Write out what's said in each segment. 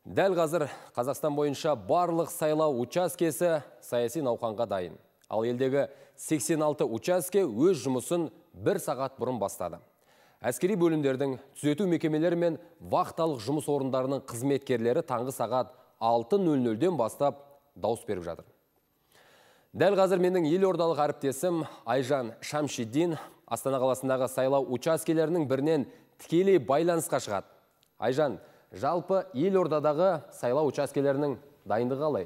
Дәл қазір Қазақстан бойынша барлық сайлау учаскесі саяси науқанға дайын. Ал елдегі 86 учаске өз жұмысын 1 сағат бұрын бастады. Әскери бөлімдердің, түзету мекемелері мен вахталық жұмыс орындарының қызметкерлері таңғы сағат 6:00-ден бастап дауыс беріп жатыр. Дәл қазір менің елордалық әріптесім Айжан Шамшиддин Астана қаласындағы сайлау учаскелерінің бірінен тікелей байланысқа шығады. Айжан, жалпы елордадағы сайлау учаскелерінің дайындығы қалай?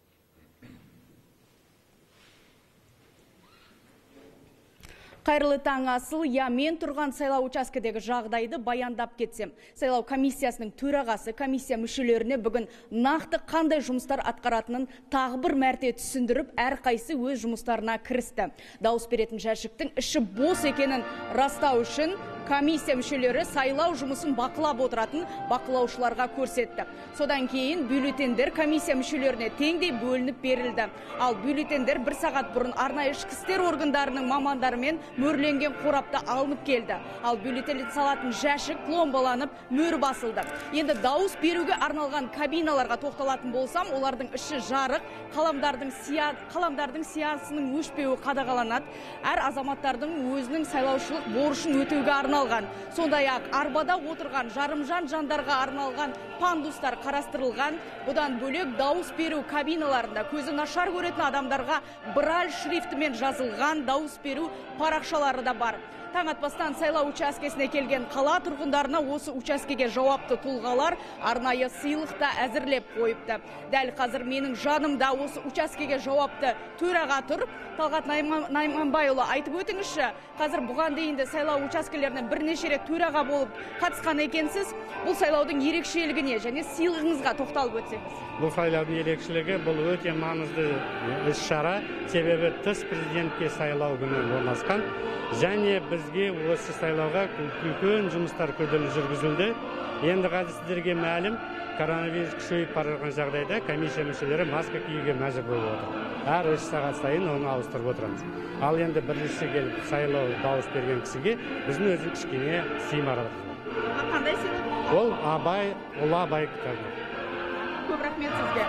Қайырлы таң, Асыл. Мен тұрған сайлау учаскедегі жағдайды баяндап кетсем. Сайлау комиссиясының төрағасы комиссия мүшелеріне бүгін нақты қандай жұмыстар атқаратынын тағы бір мәрте түсіндіріп, әрқайсы өз жұмыстарына кірісті. Дауыс беретін жәшіктің іші бос екенін растау үшін комиссия мүшелері сайлау жұмысын бақылап отыратын бақылаушыларға көрсетті. Содан кейін бюллетендер комиссия мүшелеріне теңдей бөлініп берілді. Ал бюллетендер 1 сағат бұрын арнайы ішкі істер органдарының мамандарымен мөрленген қорапта алынып келді. Ал бюллетен салатын жәшік пломбаланып мөр басылды. Енді дауыс беруге арналған кабиналарға тоқталатын болсам, олардың іші жарық, қаламдардың сиясының өшпеуі қадағаланады. Әр азаматтардың өзінің сайлаушылық борышын өтеуге арналған. Сондай-ақ арбада отырған жарымжан жандарға арналған пандустар қарастырылған. Бұдан бөлек дауыс беру кабиналарында көзі нашар көретін адамдарға брайль шрифтімен жазылған дауыс беру парақшалары да бар. Таң атпастан сайлау учаскесіне келген қала тұрғындарына осы учаскеге жауапты тұлғалар арнайы сыйлықта әзірлеп қойыпты. Дәл қазір менің жанымда осы учаскеге жауапты төраға тұр. Талғат Найманбайұлы, айтып өтіңізші, қазір бұған дейінді сайлау учаскелерінен бірнеше рет төраға болып қатысқан екенсіз. Бұл сайлаудың ерекшелігіне және сыйлығыңызға тоқталып өтсеңіз. Бұл сайлаудың ерекшелігі бұл өте маңызды іс-шара, себебі тыс президентке сайлау күні орналасқан. Және бізге осы сайлауға үлкен жұмыстар күрделі жүргізілді. Енді қазір сіздерге мәлім, коронавирус күшейіп бара жатқан жағдайда комиссия мүшелері маска киюге мәжбүр болып отыр. Әр 3 сағат сайын оны ауыстырып отырамыз. Ал енді бірінші келіп сайлау дауыс берген кісіге біздің өзі кішкене сыймаралық. Қандай сыйлық? Ол Ұлы Абай кітабы. Көп рахмет сізге.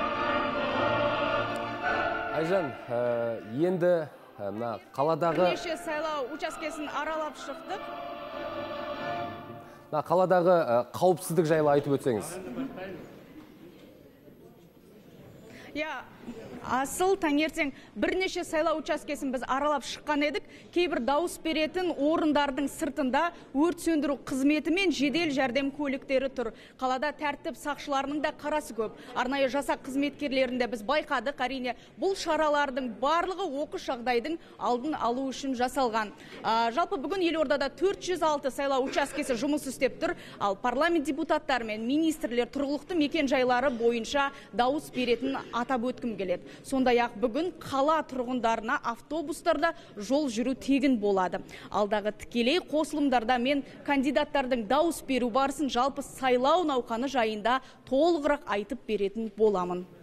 Айжан, енді қаладағы бірнеше сайлау учаскесін аралап шықтық. Қаладағы қауіпсіздік жайлы айтып өтсеңіз. Асыл, таңертең бірнеше сайлау учаскесін біз аралап шыққан едік. Кейбір дауыс беретін орындардың сыртында өрт сөндіру қызметі мен жедел жәрдем көліктері тұр. Қалада тәртіп сақшыларының да қарасы көп. Арнайы жасақ қызметкерлерінде біз байқадық. Әрине, бұл шаралардың барлығы оқыс жағдайдың алдын алу үшін жасалған. Жалпы бүгін елордада 406 сайлау учаскесі жұмыс істеп тұр. Ал парламент депутаттары мен министрлер тұрғылықты мекен жайлары бойынша дауыс беретін атап өткім келеді. Сондай-ақ бүгін қала тұрғындарына автобустарда жол жүру тегін болады. Алдағы тікелей қосылымдарда мен кандидаттардың дауыс беру барысын жалпы сайлау науқаны жайында толығырақ айтып беретін боламын.